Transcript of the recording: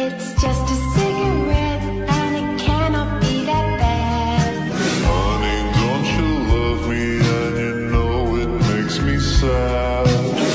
It's just a cigarette, and it cannot be that bad. Honey, don't you love me? And you know it makes me sad.